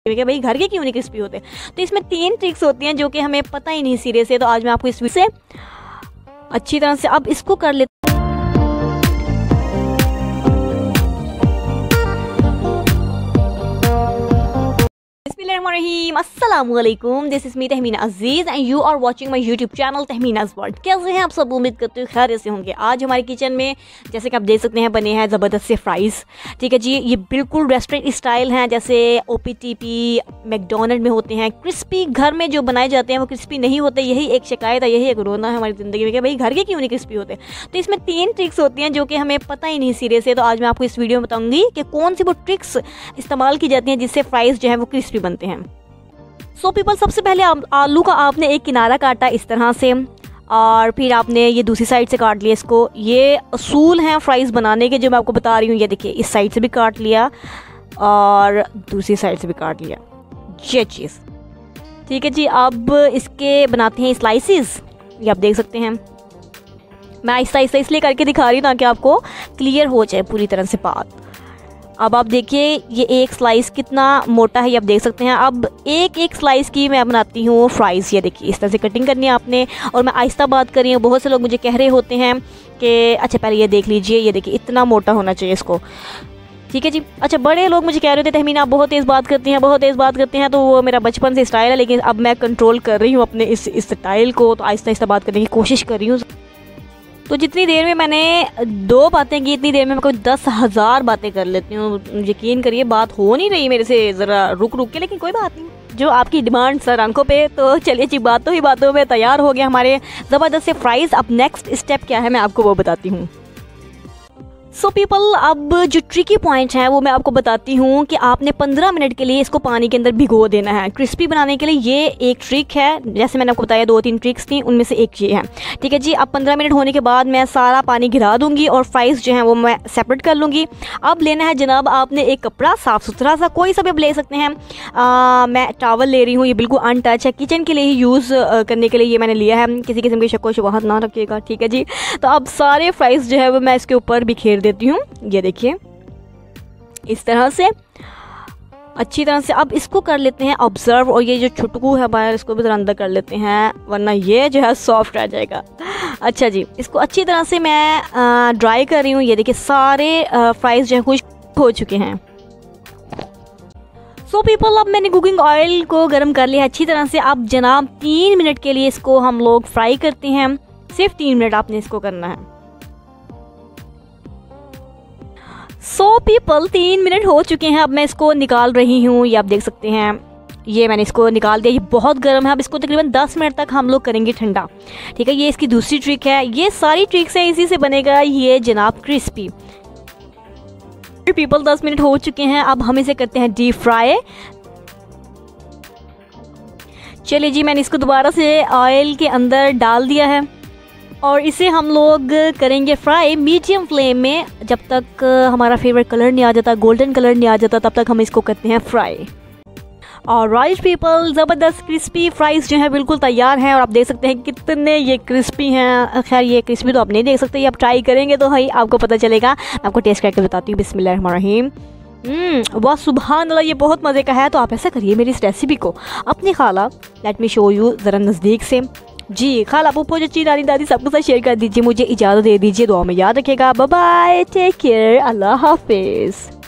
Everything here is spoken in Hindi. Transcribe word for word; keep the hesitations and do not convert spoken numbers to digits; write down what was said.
कि भाई घर के क्यों नहीं क्रिस्पी होते। तो इसमें तीन ट्रिक्स होती हैं जो कि हमें पता ही नहीं सिरे से। तो आज मैं आपको इस से अच्छी तरह से अब इसको कर लेते अस्सलामुअलैकुम, this is me Tahmina Aziz and you are watching my YouTube channel Tahmina's world. कैसे हैं आप सब? उम्मीद करते हो खैरियत से होंगे। आज हमारे किचन में जैसे कि आप देख सकते हैं बने हैं ज़बरदस्त से फ्राइज़। ठीक है जी, ये बिल्कुल रेस्टोरेंट स्टाइल हैं जैसे O P T P McDonald में होते हैं। क्रिस्पी घर में जो बनाए जाते हैं वो क्रिस्पी नहीं होते। यही एक शिकायत है, यही एक रोना है हमारी ज़िंदगी में कि भाई घर के क्यों नहीं क्रिस्पी होते। तो इसमें तीन ट्रिक्स होती हैं जो कि हमें पता ही नहीं सिरे से। तो आज मैं आपको इस वीडियो में बताऊँगी कि कौन सी वो ट्रिक्स इस्तेमाल की जाती हैं जिससे फ्राइज़ जो है वो क्रिस्पी बनते हैं। सो so पीपल, सबसे पहले आलू का आपने एक किनारा काटा इस तरह से और फिर आपने ये दूसरी साइड से काट लिया इसको। ये असूल हैं फ्राइज़ बनाने के जो मैं आपको बता रही हूँ। ये देखिए, इस साइड से भी काट लिया और दूसरी साइड से भी काट लिया, ये चीज़। ठीक है जी, अब इसके बनाते हैं स्लाइसिस। ये आप देख सकते हैं, मैं आहिस्ता आहिस्ता इसलिए करके दिखा रही हूँ ताकि आपको क्लियर हो जाए पूरी तरह से बात। अब आप देखिए ये एक स्लाइस कितना मोटा है, ये आप देख सकते हैं। अब एक एक स्लाइस की मैं बनाती हूँ फ्राइज़। ये देखिए इस तरह से कटिंग करनी है आपने। और मैं आहिस्ता बात कर रही हूँ, बहुत से लोग मुझे कह रहे होते हैं कि अच्छा पहले ये देख लीजिए, ये देखिए इतना मोटा होना चाहिए इसको। ठीक है जी। अच्छा, बड़े लोग मुझे कह रहे थे तहमीना आप बहुत तेज़ बात करती हैं, बहुत तेज़ बात करते हैं। तो वो मेरा बचपन से स्टाइल है, लेकिन अब मैं कंट्रोल कर रही हूँ अपने इस इस स्टाइल को। तो आहिस्ता आहिस्ता बात करने की कोशिश कर रही हूँ। तो जितनी देर में मैंने दो बातें की इतनी देर में मैं कोई दस हज़ार बातें कर लेती हूँ। यकीन करिए बात हो नहीं रही मेरे से, ज़रा रुक रुक के, लेकिन कोई बात नहीं, जो आपकी डिमांड सर आंखों पे। तो चलिए जी, बातों ही बातों में तैयार हो गया हमारे ज़बरदस्त से फ्राइज़। अब नेक्स्ट स्टेप क्या है मैं आपको वो बताती हूँ। सो so पीपल, अब जो ट्रिकी पॉइंट है वो मैं आपको बताती हूँ कि आपने पंद्रह मिनट के लिए इसको पानी के अंदर भिगो देना है क्रिस्पी बनाने के लिए। ये एक ट्रिक है, जैसे मैंने आपको बताया दो तीन ट्रिक्स थी, उनमें से एक ये है। ठीक है जी। अब पंद्रह मिनट होने के बाद मैं सारा पानी गिरा दूंगी और फ्राइज़ जो हैं वो मैं सेपरेट कर लूँगी। अब लेना है जनाब आपने एक कपड़ा, साफ़ सुथरा सा, कोई सा भी आप ले सकते हैं। आ, मैं टावल ले रही हूँ, ये बिल्कुल अनटच है, किचन के लिए ही यूज़ करने के लिए ये मैंने लिया है। किसी किस्म की शक्को शुबहत ना रखिएगा। ठीक है जी। तो अब सारे फ्राइज़ जो है वो मैं इसके ऊपर बिखेर देती हूँ। ये देखिए इस तरह से अच्छी तरह से। अब इसको कर लेते हैं ऑब्जर्व, और ये जो छुटकू है बाहर इसको भी जरा अंदर कर लेते हैं, वरना ये जो है सॉफ्ट रह जाएगा। अच्छा जी, इसको अच्छी तरह से मैं आ, ड्राई कर रही हूँ। ये देखिए सारे फ्राइज़ जो है खुश्क हो चुके हैं। सो so पीपल, अब मैंने कुकिंग ऑयल को गर्म कर लिया अच्छी तरह से। अब जनाब तीन मिनट के लिए इसको हम लोग फ्राई करते हैं। सिर्फ तीन मिनट आपने इसको करना है। सो so पीपल, तीन मिनट हो चुके हैं। अब मैं इसको निकाल रही हूँ। ये आप देख सकते हैं, ये मैंने इसको निकाल दिया। ये बहुत गर्म है। अब इसको तकरीबन दस मिनट तक हम लोग करेंगे ठंडा। ठीक है, ये इसकी दूसरी ट्रिक है। ये सारी ट्रिक्स हैं, इसी से बनेगा ये जनाब क्रिस्पी। पीपल, दस मिनट हो चुके हैं। अब हम इसे करते हैं डीप फ्राई। चलिए जी, मैंने इसको दोबारा से ऑयल के अंदर डाल दिया है और इसे हम लोग करेंगे फ्राई मीडियम फ्लेम में। जब तक हमारा फेवरेट कलर नहीं आ जाता, गोल्डन कलर नहीं आ जाता, तब तक हम इसको करते हैं फ्राई। और राइट पीपल, ज़बरदस्त क्रिस्पी फ्राइज़ जो है बिल्कुल तैयार हैं। और आप देख सकते हैं कितने ये क्रिस्पी हैं। खैर ये क्रिस्पी तो आप नहीं देख सकते, ये आप ट्राई करेंगे तो भाई आपको पता चलेगा। मैं आपको टेस्ट करके बताती हूँ। बिस्मिल्लाहिर्रहमानिर्रहीम। हम्म वाह सुभान अल्लाह, ये बहुत मज़े का है। तो आप ऐसा करिए, मेरी इस रेसिपी को अपनी खाला, लेट मी शो यू ज़रा नज़दीक से जी, खाला पुप्पो चाची नानी दादी सबके साथ शेयर कर दीजिए। मुझे इजाज़त दे दीजिए, दुआ में याद रखिएगा। बाय बाय, टेक केयर, अल्लाह हाफिज़।